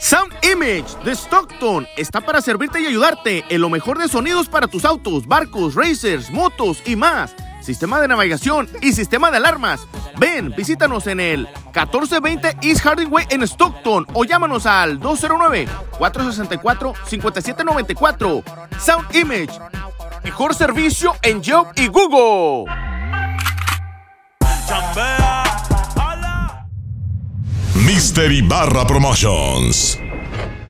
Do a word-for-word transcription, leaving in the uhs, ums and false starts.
Sound Image de Stockton está para servirte y ayudarte en lo mejor de sonidos para tus autos, barcos, racers, motos y más. Sistema de navegación y sistema de alarmas. Ven, visítanos en el catorce veinte East Harding Way en Stockton o llámanos al dos cero nueve, cuatro seis cuatro, cinco siete nueve cuatro. Sound Image, mejor servicio en Yelp y Google. Mister Ibarra Promotions.